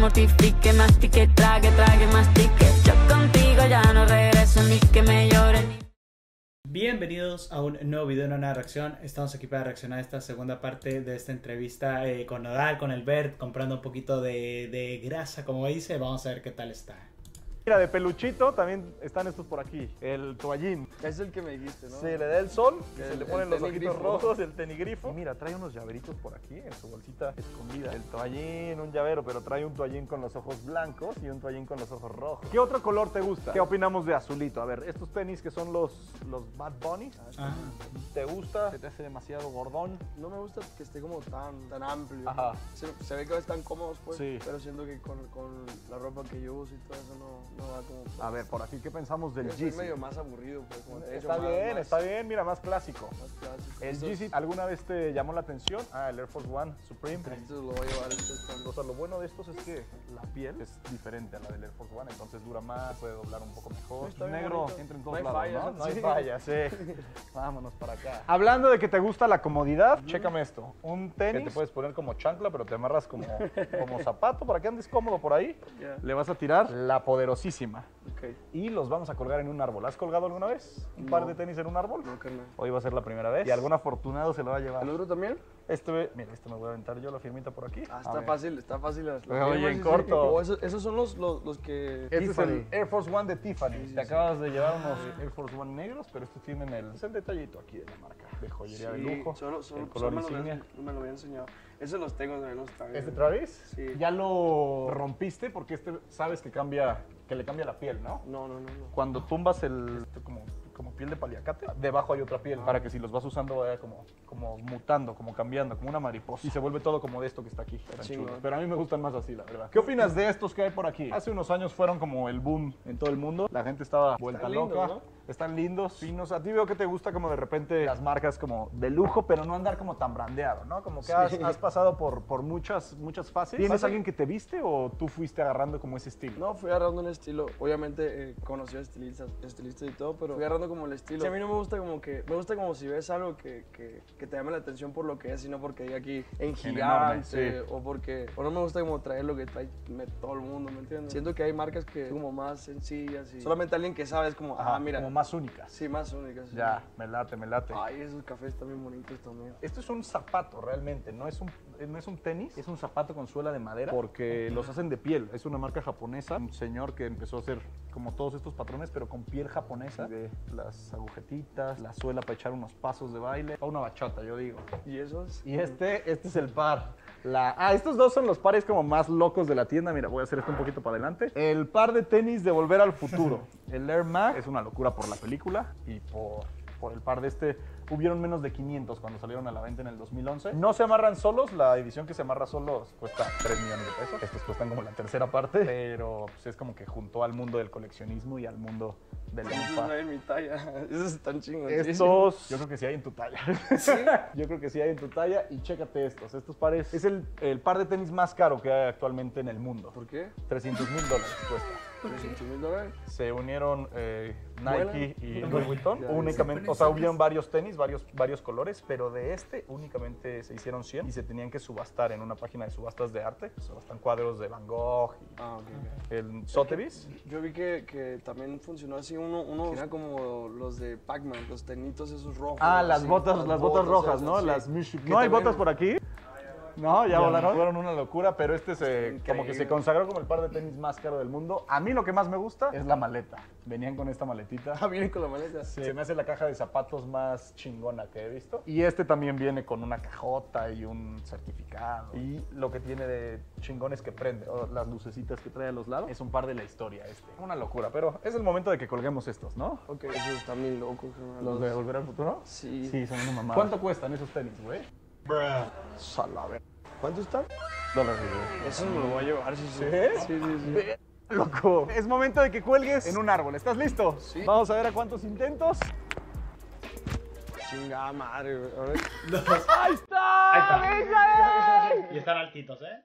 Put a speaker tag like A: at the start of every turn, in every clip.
A: mortifique, mastique, trague, mastique. Yo contigo ya no regreso ni que me lloren.
B: Bienvenidos a un nuevo video, una nueva reacción. Estamos aquí para reaccionar a esta segunda parte de esta entrevista con Nodal, con el Bert, comprando un poquito de grasa, como dice. Vamos a ver qué tal está.
C: Mira, de peluchito también están estos por aquí, el toallín.
D: Es el que me dijiste, ¿no?
C: Se le da el sol, se le ponen los
D: tenigrifo,
C: ojitos rojos, el tenigrifo. Y mira, trae unos llaveritos por aquí en su bolsita escondida. El toallín, un llavero, pero trae un toallín con los ojos blancos y un toallín con los ojos rojos. ¿Qué otro color te gusta? ¿Qué opinamos de azulito? A ver, estos tenis que son los Bad Bunny. ¿Te gusta? ¿Se te hace demasiado gordón?
D: No me gusta que esté como tan amplio.
C: Ajá.
D: Se ve que están cómodos, pues.
C: Sí.
D: Pero siento que con la ropa que yo uso y todo eso no va como...
C: A ver, por aquí, ¿qué pensamos del
D: Yo soy
C: Yeezy?
D: medio más aburrido, pues. Como te he dicho,
C: Está bien, mira, más clásico.
D: Más clásico.
C: ¿El
D: Estos-
C: Yeezy alguna vez te llamó la atención? Ah, el Air Force One Supreme.
D: Estos lo voy a llevar
C: O sea, lo bueno de estos es que la piel es diferente a la del Air Force One, entonces dura más, puede doblar un poco mejor.
D: Está bien
C: Negro,
D: bonito.
C: entra en
D: No
C: todos
D: hay
C: lados,
D: fallas,
C: ¿no? No hay
D: sí.
C: fallas, sí. Vámonos para acá. Hablando de que te gusta la comodidad, chécame esto. Un tenis que te puedes poner como chancla, pero te amarras como zapato para que andes cómodo por ahí.
D: Ya.
C: Le vas a tirar la poderosísima.
D: Ok.
C: Y los vamos a colgar en un árbol. ¿Has colgado alguna vez un par de tenis en un árbol?
D: No, carnal.
C: Hoy va a ser la primera vez. Y algún afortunado se lo va a llevar.
D: ¿El otro también?
C: Mira, este me voy a aventar yo la firmita por aquí.
D: Ah,
C: A
D: está
C: ver.
D: fácil, está fácil.
C: Oye, en corto.
D: O esos son los que...
C: Este es el Air Force One de Tiffany.
D: Sí, sí,
C: Te
D: sí.
C: acabas de llevar unos Air Force One negros, pero estos tienen es el detallito aquí de la marca. De joyería de lujo. el color insignia.
D: me lo había enseñado. Esos los tengo, no está bien.
C: ¿Este Travis?
D: Sí.
C: Ya lo rompiste porque sabes que le cambia la piel, ¿no?
D: No.
C: Cuando tumbas como piel de paliacate, debajo hay otra piel para que si los vas usando vaya como mutando, como cambiando, como una mariposa. Y se vuelve todo como de esto que está aquí. Tan
D: chingón.
C: chulo. Pero a mí me gustan más así, la verdad. ¿Qué opinas de estos que hay por aquí? Hace unos años fueron como el boom en todo el mundo. La gente estaba vuelta
D: Están
C: loca.
D: lindos, ¿no?
C: Están lindos, finos. A ti veo que te gusta como de repente las marcas como de lujo, pero no andar como tan brandeado, ¿no? Como que has pasado por muchas fases. ¿Tienes alguien que te viste o tú fuiste agarrando como ese estilo?
D: No, fui agarrando un estilo. Obviamente conocí a estilistas y todo, pero fui agarrando como el estilo. Sí, a mí no me gusta me gusta como si ves algo que te llame la atención por lo que es, sino porque diga aquí en gigante,
C: enorme, sí.
D: o no me gusta como traer lo que trae todo el mundo, ¿me entiendes? Siento que hay marcas que son como más sencillas y solamente alguien que sabe es como, mira.
C: Como más únicas.
D: Sí, más únicas. Sí.
C: Ya, me late.
D: Ay, esos cafés están bien bonitos también.
C: Esto es un zapato realmente, no es un tenis, es un zapato con suela de madera porque los hacen de piel. Es una marca japonesa, un señor que empezó a hacer como todos estos patrones, pero con piel japonesa, de las agujetitas, la suela para echar unos pasos de baile, para una bachata, yo digo.
D: ¿Y esos?
C: Y este es el par. Estos dos son los pares como más locos de la tienda. Mira, voy a hacer esto un poquito para adelante. El par de tenis de Volver al Futuro. El Air Max es una locura por la película y por el par de hubieron menos de 500 cuando salieron a la venta en el 2011. No se amarran solos, la edición que se amarra solos cuesta 3 millones de pesos. Estos cuestan como la tercera parte, pero pues, es como que juntó al mundo del coleccionismo y al mundo del
D: Esos no hay en mi talla. Esos están chingos.
C: Estos, yo creo que sí hay en tu talla.
D: ¿Sí?
C: Yo creo que sí hay en tu talla y chécate estos pares. Es el par de tenis más caro que hay actualmente en el mundo.
D: ¿Por qué?
C: $300,000 cuesta.
D: $300,000.
C: Se unieron Nike y Louis Vuitton
D: Ya,
C: únicamente, o sea, hubieron varios tenis, varios colores, pero de únicamente se hicieron 100 y se tenían que subastar en una página de subastas de arte. Subastan cuadros de Van Gogh y
D: Ok.
C: el Sotheby's.
D: Yo vi que también funcionó así uno que era como los de Pac-Man, los tenitos esos rojos.
C: Las
D: así,
C: botas rojas,
D: esas,
C: ¿no?
D: sí.
C: Las Miship.
D: Que
C: ¿No hay
D: también-
C: botas por aquí? No, ya volaron. Fueron una locura, pero como que
D: Increíble.
C: se consagró como el par de tenis más caro del mundo. A mí lo que más me gusta es la maleta. Venían con esta maletita.
D: Viene con la maleta.
C: Se me hace la caja de zapatos más chingona que he visto. Y este también viene con una cajota y un certificado. Y lo que tiene de chingón es que prende. Las lucecitas que trae a los lados. Es un par de la historia este. Una locura, pero es el momento de que colguemos estos, ¿no?
D: Ok, esos están bien locos.
C: ¿Los de Volver al Futuro?
D: Sí.
C: Sí, son una mamada. ¿Cuánto cuestan esos tenis, güey? Salaver.
D: ¿Cuánto están?
C: $, güey.
D: Eso me lo voy a llevar, sí.
C: Sí. Loco. Es momento de que cuelgues en un árbol. ¿Estás listo?
D: Sí.
C: Vamos a ver a cuántos intentos.
D: Chingada madre, güey. A ver.
C: ¡Ahí está!
B: Ahí está. Y están altitos, ¿eh?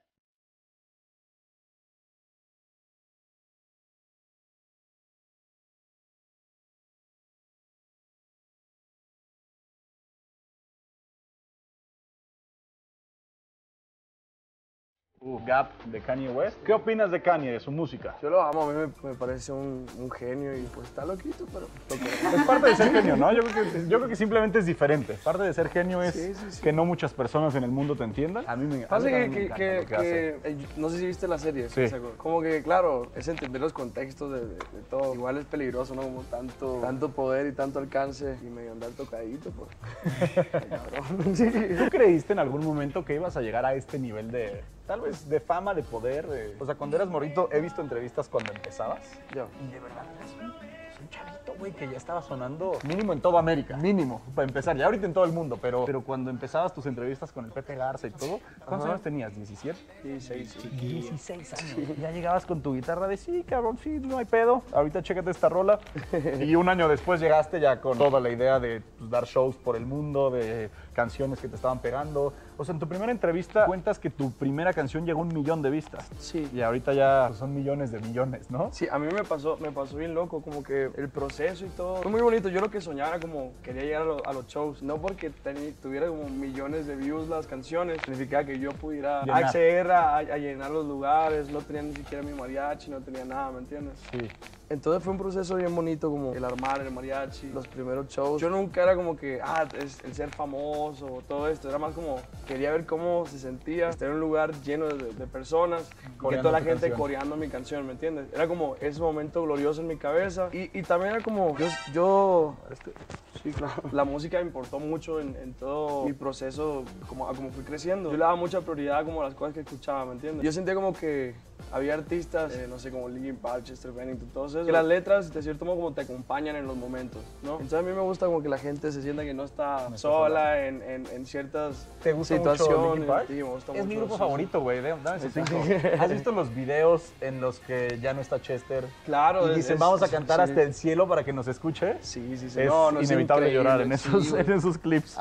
C: Gap de Kanye West. ¿Qué opinas de Kanye, de su música?
D: Yo lo amo, a mí me parece un genio y pues está loquito, pero...
C: Es parte de ser genio, ¿no? Yo creo que simplemente es diferente. Parte de ser genio es
D: Sí.
C: que no muchas personas en el mundo te entiendan. A mí me
D: Pasa
C: encanta lo que hace.
D: no sé si viste la serie.
C: Sí.
D: Como que, claro, es entender los contextos de todo. Igual es peligroso, ¿no? Como tanto poder y tanto alcance y medio andar tocadito, pues. Cabrón. Sí.
C: ¿Tú creíste en algún momento que ibas a llegar a este nivel de, tal vez, de fama, de poder? O sea, cuando eras morrito, he visto entrevistas cuando empezabas.
D: Yo.
C: Y de verdad, eres un chavito, güey, que ya estaba sonando mínimo en toda América. Mínimo, para empezar. Ya ahorita en todo el mundo, pero cuando empezabas tus entrevistas con el Pepe Garza y todo, ¿cuántos años tenías? ¿17?
D: 16, sí.
C: 16 años. Ya llegabas con tu guitarra de sí, cabrón, sí, no hay pedo. Ahorita chécate esta rola. Y un año después llegaste ya con toda la idea de pues, dar shows por el mundo, de canciones que te estaban pegando. O sea, en tu primera entrevista cuentas que tu primera canción llegó a 1 millón de vistas.
D: Sí.
C: Y ahorita ya pues, son millones de millones, ¿no?
D: Sí, a mí me pasó bien loco, como que el proceso y todo. Fue muy bonito, yo lo que soñaba era como quería llegar a los shows, no porque tuviera como millones de views las canciones, significaba que yo pudiera
C: Llenar.
D: acceder a llenar los lugares, no tenía ni siquiera mi mariachi, no tenía nada, ¿me entiendes?
C: Sí.
D: Entonces fue un proceso bien bonito como el armar el mariachi, los primeros shows. Yo nunca era como que, es el ser famoso, todo esto, era más como quería ver cómo se sentía estar en un lugar lleno de personas, que toda la gente coreando mi canción, ¿me entiendes? Era como ese momento glorioso en mi cabeza y también era como, sí, claro. La música me importó mucho en todo mi proceso, como fui creciendo. Yo le daba mucha prioridad como a las cosas que escuchaba, ¿me entiendes? Yo sentía como que había artistas, no sé, como Linkin Park, Chester Bennington, todos esos, que las letras de cierto modo como te acompañan en los momentos, ¿no? Entonces a mí me gusta como que la gente se sienta que no está sola en ciertas
C: ¿Te gusta
D: situaciones.
C: mucho Linkin Park?
D: Sí, me gusta
C: Es
D: mucho,
C: mi grupo
D: sí,
C: favorito, güey. Dame ese
D: Sí.
C: tiempo. ¿Has visto los videos en los que ya no está Chester?
D: Claro.
C: Y dicen, vamos a cantar
D: sí.
C: hasta el cielo para que nos escuche.
D: Sí.
C: Es
D: No,
C: inevitable
D: increíble,
C: llorar en
D: sí,
C: esos,
D: güey.
C: en esos clips.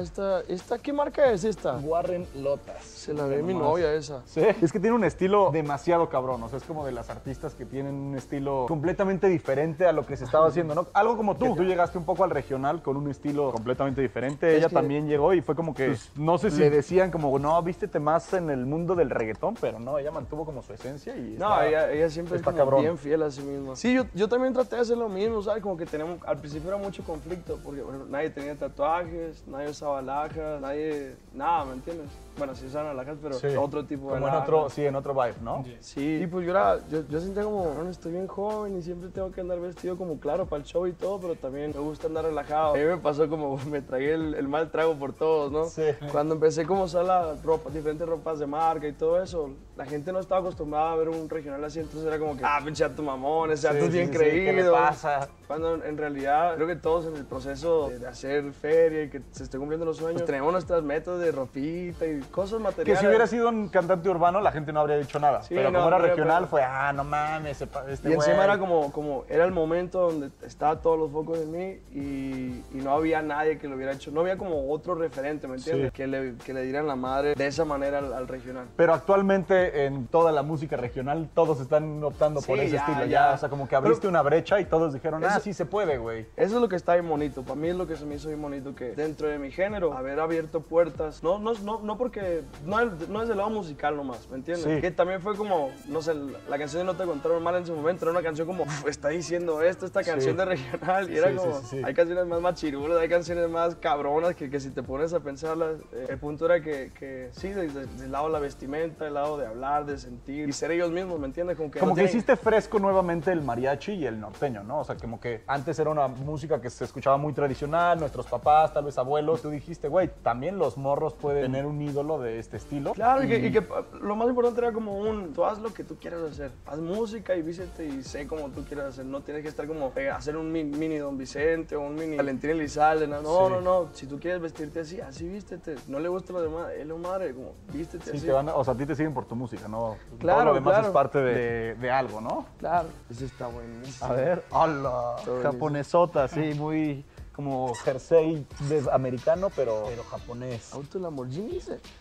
D: ¿Esta qué marca es esta?
C: Warren Lotas.
D: Se la ve mi novia esa.
C: Sí. Es que tiene un estilo demasiado cabrón. O sea, es como de las artistas que tienen un estilo completamente diferente a lo que se estaba haciendo, ¿no? Algo como tú. Tú llegaste un poco al regional con un estilo completamente diferente. Ella también llegó y fue como que, pues, no sé si le decían como, no, vístete más en el mundo del reggaetón, pero no, ella mantuvo como su esencia y
D: No, ella siempre es
C: está
D: como
C: cabrón.
D: bien fiel a sí misma. Sí, yo también traté de hacer lo mismo, ¿sabes? Como que al principio era mucho conflicto, porque bueno, nadie tenía tatuajes, nadie usaba alhajas, nada, ¿me entiendes? Bueno, sí usaban alhajas, pero
C: Sí.
D: otro tipo de
C: como
D: alhajas.
C: en otro vibe, ¿no?
D: Sí, y pues yo sentía como, bueno, estoy bien joven y siempre tengo que andar vestido como claro para el show y todo, pero también me gusta andar relajado. A mí me pasó como me tragué el mal trago por todos, ¿no?
C: Sí.
D: Cuando empecé como a usar la ropa, diferentes ropas de marca y todo eso, la gente no estaba acostumbrada a ver un regional así, entonces era como que, pinche tu mamón, ese
C: Sí,
D: es bien
C: sí, sí,
D: creído.
C: ¿qué le pasa?
D: Cuando en realidad creo que todos en el proceso de hacer feria y que se estén cumpliendo los sueños, pues tenemos nuestras metas de ropita y cosas materiales.
C: Que si hubiera sido un cantante urbano, la gente no habría dicho nada.
D: Sí,
C: pero
D: no,
C: como era
D: no habría
C: regional,
D: problema.
C: fue, no mames, este
D: Y encima
C: güey.
D: era como era el momento donde estaban todos los focos en mí y no había nadie que lo hubiera hecho. No había como otro referente, ¿me entiendes?
C: Sí.
D: Que le dieran la madre de esa manera al regional.
C: Pero actualmente en toda la música regional todos están optando por
D: Sí,
C: ese
D: ya,
C: estilo.
D: ya.
C: O sea, como que abriste una brecha y todos dijeron,
D: Eso-
C: sí se puede, güey.
D: Eso es lo que está bien bonito. Para mí es lo que se me hizo bien bonito, que dentro de mi género, haber abierto puertas, no porque, no es del lado musical nomás, ¿me entiendes?
C: Sí.
D: Que también fue como, no sé, la canción de No te contaron mal en su momento, era una canción como, está diciendo esta canción de regional, y era
C: Sí,
D: como,
C: sí.
D: hay canciones más machirulas, hay canciones más cabronas, que si te pones a pensarlas, el punto era que sí, del lado de la vestimenta, del lado de hablar, de sentir, y ser ellos mismos, ¿me entiendes? Como que,
C: Como
D: no
C: que
D: tienen-
C: hiciste fresco nuevamente el mariachi y el norteño, ¿no? O sea, como que antes era una música que se escuchaba muy tradicional, nuestros papás, tal vez abuelos. Tú dijiste, güey, también los morros pueden tener un ídolo de este estilo.
D: Claro, y que lo más importante era como tú haz lo que tú quieras hacer. Haz música y vístete y sé como tú quieras hacer. No tienes que estar como hacer un mini Don Vicente o un mini Valentín Elizalde. No. Si tú quieres vestirte así vístete. No le gusta lo demás, es lo madre, como vístete
C: Sí,
D: así.
C: o sea, a ti te siguen por tu música, ¿no?
D: Claro,
C: Todo lo demás
D: claro.
C: es parte de algo, ¿no?
D: Claro. Eso está buenísimo.
C: A ver, hola,
D: Todo
C: japonesota, sí, muy como jersey americano, pero japonés.
D: Auto Lamborghini dice.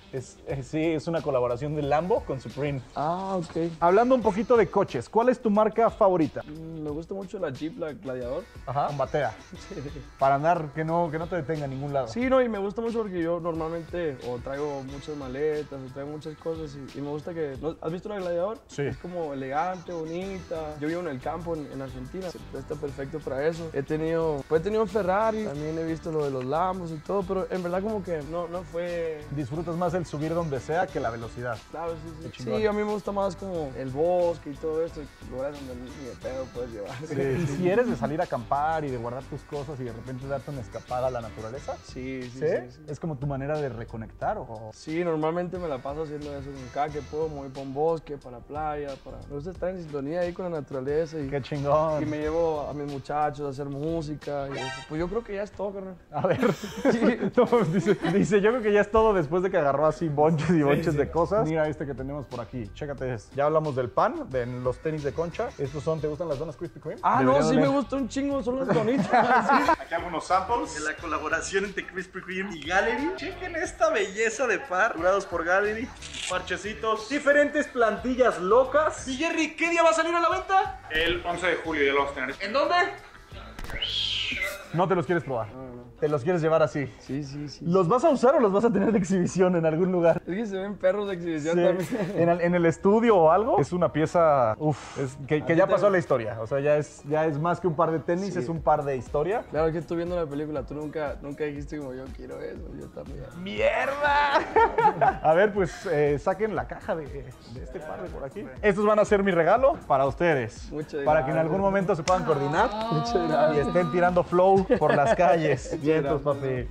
C: Sí, es una colaboración de Lambo con Supreme.
D: Ah, ok.
C: Hablando un poquito de coches, ¿cuál es tu marca favorita?
D: Me gusta mucho la Jeep, la Gladiador.
C: Ajá. Con batea. Para andar, que no te detenga en ningún lado.
D: Sí, no, y me gusta mucho porque yo normalmente o traigo muchas maletas o traigo muchas cosas y me gusta que... ¿Has visto la Gladiador?
C: Sí.
D: Es como elegante, bonita. Yo vivo en el campo en Argentina, está perfecto para eso. He tenido Ferrari, también he visto lo de los Lambos y todo, pero en verdad como que no fue...
C: Disfrutas más el subir donde sea que la velocidad.
D: Claro, sí.
C: Qué chingón.
D: Sí, a mí me gusta más como el bosque y todo esto, lugares donde ni de pedo puedes llevar.
C: Sí. ¿Y si eres de salir a acampar y de guardar tus cosas y de repente darte una escapada a la naturaleza?
D: Sí.
C: ¿Es como tu manera de reconectar o...?
D: Sí, normalmente me la paso haciendo eso. Cada que puedo, me voy para un bosque, para la playa, Me gusta estar en sintonía ahí con la naturaleza.
C: ¡Qué chingón!
D: Y me llevo a mis muchachos a hacer música. Y eso. Pues yo creo que ya es todo, carnal.
C: A ver, no, dice, yo creo que ya es todo después de que agarró así bonches y bonches de cosas. Mira este que tenemos por aquí, chécate este. Ya hablamos del pan, de los tenis de concha. Estos son, ¿te gustan las donas Krispy Kreme?
D: Ah, no, sí me gusta un chingo, son las donitas.
C: Aquí algunos samples de la colaboración entre Krispy Kreme y Gallery. Chequen esta belleza de par, curados por Gallery. Parchecitos, diferentes plantillas locas. Y Jerry, ¿qué día va a salir a la venta?
E: El 11 de julio ya lo vamos a tener.
C: ¿En dónde? No te los quieres probar. Te los quieres llevar así.
D: Sí.
C: ¿Los vas a usar o los vas a tener de exhibición en algún lugar?
D: Es que se ven perros de exhibición
C: Sí.
D: también.
C: En el estudio o algo. Es una pieza, que ya pasó la historia. O sea, ya es más que un par de tenis,
D: Sí.
C: es un par de historia.
D: Claro que tú viendo la película, tú nunca dijiste como yo quiero eso, yo también.
C: ¡Mierda! A ver, pues saquen la caja de este par de por aquí. Estos van a ser mi regalo para ustedes.
D: Muchas
C: Para que en
D: gracias.
C: algún momento se puedan coordinar.
D: Muchas
C: Y
D: gracias.
C: estén tirando flow por las calles. Vientos, papi.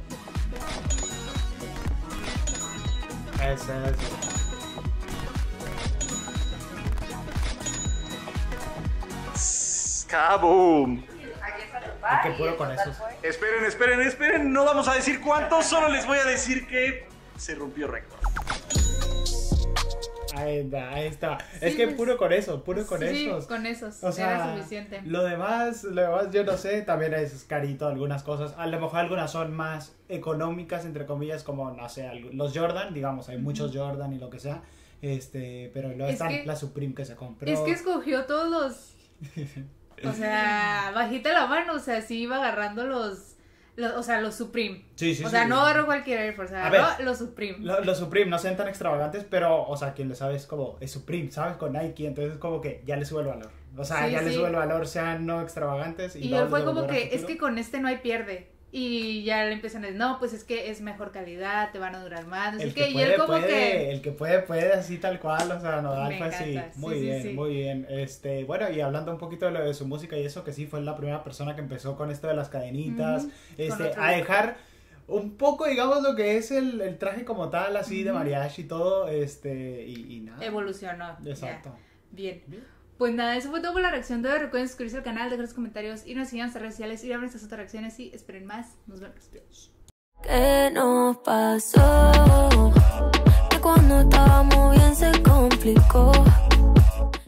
B: Eso.
C: ¡Kaboom!
B: Qué puro con esos.
C: Esperen. No vamos a decir cuántos, solo les voy a decir que se rompió récord.
B: Ahí está. Es
F: Sí,
B: que
F: pues,
B: puro con eso,
F: Sí,
B: esos.
F: con esos.
B: O sea,
F: era suficiente.
B: Lo demás yo no sé, también es carito algunas cosas. A lo mejor algunas son más económicas, entre comillas, como, no sé, los Jordan, digamos, hay muchos Jordan y lo que sea. Pero luego están la Supreme que se compró.
F: Es que escogió todos los... O sea, bajita la mano, o sea, sí iba agarrando los Supreme.
B: Sí,
F: o sea,
B: sí.
F: no agarró cualquier Air Force,
B: A
F: agarró
B: ver,
F: los Supreme.
B: Los Supreme no sean tan extravagantes, pero, o sea, quien le sabe es como, es Supreme, ¿sabes? Con Nike, entonces como que ya le sube el valor. O sea,
F: Sí,
B: ya le
F: sí.
B: sube el valor, sean no extravagantes.
F: Y
B: no
F: él fue
B: de
F: como
B: Volver al
F: que, es
B: Futuro.
F: que con este no hay pierde. Y ya le empiezan a decir, no, pues es que es mejor calidad, te van a durar más, no sé
B: El
F: qué.
B: que
F: Y él
B: puede,
F: como
B: puede,
F: que...
B: el que puede, así tal cual, o sea, Nodal
F: Me
B: fue así,
F: encanta,
B: muy
F: sí, sí,
B: bien,
F: sí.
B: muy bien, bueno, y hablando un poquito de lo de su música y eso, que sí, fue la primera persona que empezó con esto de las cadenitas,
F: Con otro
B: a
F: look.
B: dejar un poco, digamos, lo que es el traje como tal, así, de mariachi y todo, y nada.
F: Evolucionó.
B: Exacto.
F: Ya. Bien. Pues nada, eso fue todo por la reacción de hoy. Recuerden suscribirse al canal, dejar sus comentarios y nos sigan en nuestras redes sociales y ver nuestras otras reacciones y esperen más. Nos vemos. Adiós.
A: ¿Qué nos pasó? Que cuando estábamos bien se complicó.